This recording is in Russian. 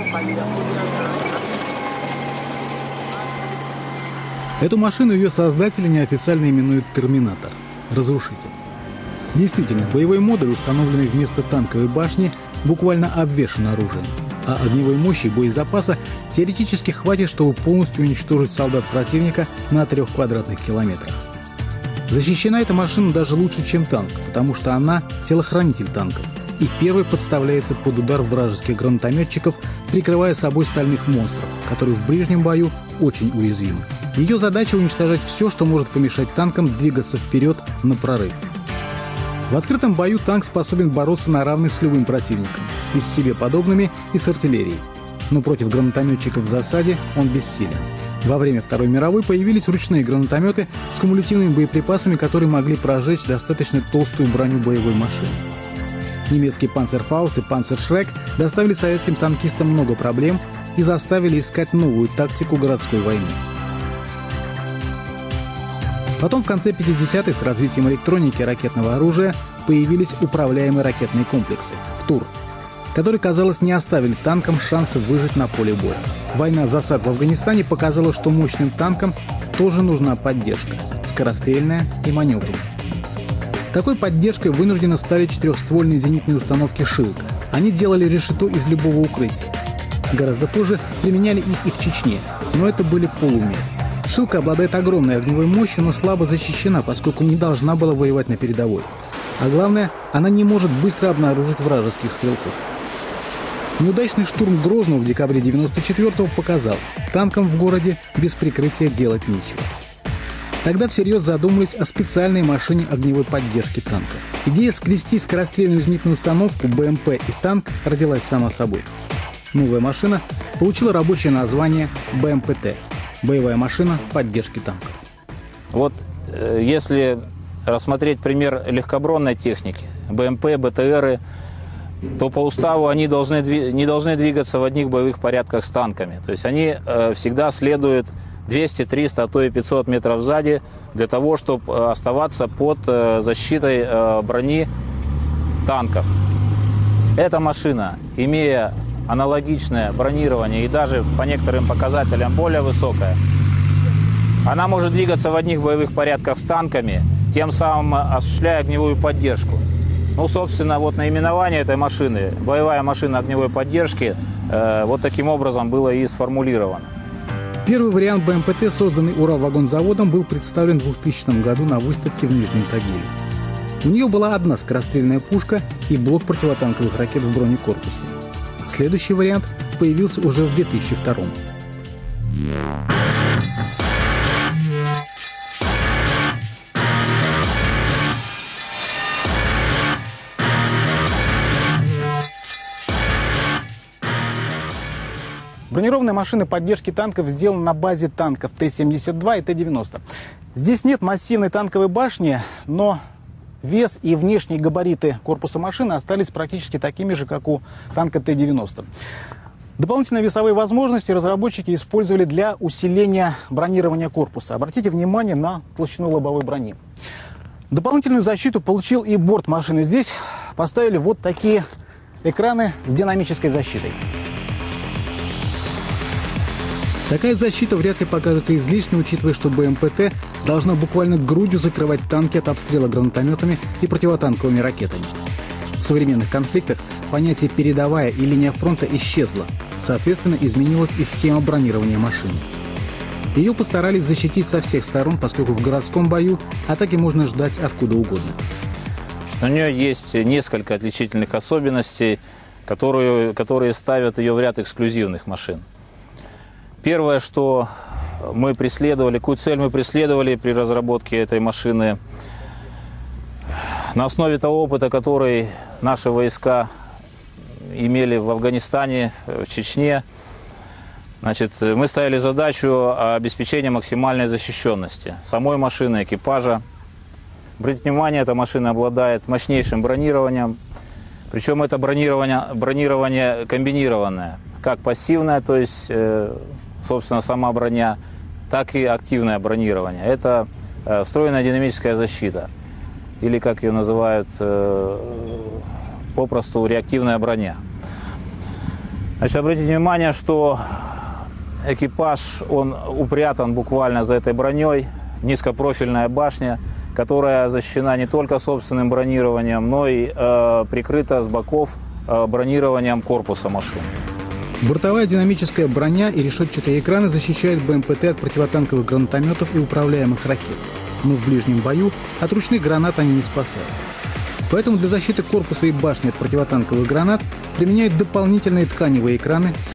Эту машину ее создатели неофициально именуют «Терминатор» – «Разрушитель». Действительно, боевой модуль, установленный вместо танковой башни, буквально обвешан оружием, а огневой мощи и боезапаса теоретически хватит, чтобы полностью уничтожить солдат противника на 3 квадратных километрах. Защищена эта машина даже лучше, чем танк, потому что она телохранитель танков и первой подставляется под удар вражеских гранатометчиков, прикрывая собой стальных монстров, которые в ближнем бою очень уязвимы. Ее задача — уничтожать все, что может помешать танкам двигаться вперед на прорыв. В открытом бою танк способен бороться на равных с любым противником, и с себе подобными, и с артиллерией. Но против гранатометчиков в засаде он бессилен. Во время Второй мировой появились ручные гранатометы с кумулятивными боеприпасами, которые могли прожечь достаточно толстую броню боевой машины. Немецкий «Панцерфауст» и «Панцершрек» доставили советским танкистам много проблем и заставили искать новую тактику городской войны. Потом в конце 50-х с развитием электроники и ракетного оружия появились управляемые ракетные комплексы «ВТУР», которые, казалось, не оставили танкам шанса выжить на поле боя. Война засад в Афганистане показала, что мощным танкам тоже нужна поддержка – скорострельная и маневренная. Такой поддержкой вынуждены стали четырехствольные зенитные установки «Шилка». Они делали решето из любого укрытия. Гораздо позже применяли их и в Чечне, но это были полумеры. «Шилка» обладает огромной огневой мощью, но слабо защищена, поскольку не должна была воевать на передовой. А главное, она не может быстро обнаружить вражеских стрелков. Неудачный штурм Грозного в декабре 1994-го показал, танкам в городе без прикрытия делать нечего. Тогда всерьез задумались о специальной машине огневой поддержки танков. Идея склести скорострельную зенитную установку БМП и танк родилась сама собой. Новая машина получила рабочее название БМПТ – боевая машина поддержки танков. Вот если рассмотреть пример легкобронной техники, БМП, БТРы, то по уставу они не должны двигаться в одних боевых порядках с танками. То есть они всегда следуют 200, 300, а то и 500 метров сзади для того, чтобы оставаться под защитой брони танков. Эта машина, имея аналогичное бронирование и даже по некоторым показателям более высокое, она может двигаться в одних боевых порядках с танками, тем самым осуществляя огневую поддержку. Ну, собственно, вот наименование этой машины, боевая машина огневой поддержки, вот таким образом было и сформулировано. Первый вариант БМПТ, созданный Уралвагонзаводом, был представлен в 2000 году на выставке в Нижнем Тагиле. У нее была одна скорострельная пушка и блок противотанковых ракет в бронекорпусе. Следующий вариант появился уже в 2002 году. Бронированные машины поддержки танков сделаны на базе танков Т-72 и Т-90. Здесь нет массивной танковой башни, но вес и внешние габариты корпуса машины остались практически такими же, как у танка Т-90. Дополнительные весовые возможности разработчики использовали для усиления бронирования корпуса. Обратите внимание на толщину лобовой брони. Дополнительную защиту получил и борт машины. Здесь поставили вот такие экраны с динамической защитой. Такая защита вряд ли покажется излишней, учитывая, что БМПТ должна буквально грудью закрывать танки от обстрела гранатометами и противотанковыми ракетами. В современных конфликтах понятие «передовая» и «линия фронта» исчезло. Соответственно, изменилась и схема бронирования машины. Ее постарались защитить со всех сторон, поскольку в городском бою атаки можно ждать откуда угодно. У нее есть несколько отличительных особенностей, которые ставят ее в ряд эксклюзивных машин. Первое, что мы преследовали, какую цель мы преследовали при разработке этой машины, на основе того опыта, который наши войска имели в Афганистане, в Чечне, значит, мы ставили задачу обеспечения максимальной защищенности самой машины, экипажа. Обратите внимание, эта машина обладает мощнейшим бронированием, причем это бронирование комбинированное, как пассивное, то есть собственно, сама броня, так и активное бронирование. Это встроенная динамическая защита, или, как ее называют попросту, реактивная броня. Значит, обратите внимание, что экипаж, он упрятан буквально за этой броней, низкопрофильная башня, которая защищена не только собственным бронированием, но и прикрыта с боков бронированием корпуса машины. Бортовая динамическая броня и решетчатые экраны защищают БМПТ от противотанковых гранатометов и управляемых ракет. Но в ближнем бою от ручных гранат они не спасают. Поэтому для защиты корпуса и башни от противотанковых гранат применяют дополнительные тканевые экраны